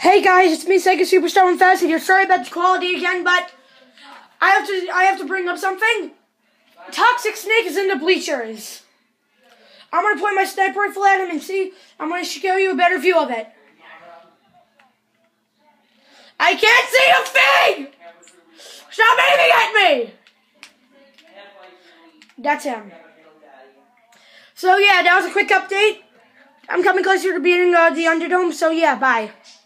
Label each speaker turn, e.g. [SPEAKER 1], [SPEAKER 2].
[SPEAKER 1] Hey guys, it's me, Sega Superstar and Fast here. Sorry about the quality again, but I have to bring up something. Toxic Snake is in the Bleachers. I'm gonna point my sniper rifle at him and see. I'm gonna show you a better view of it. I can't see a thing. Stop aiming at me. That's him. So yeah, that was a quick update. I'm coming closer to beating the Underdome. So yeah, bye.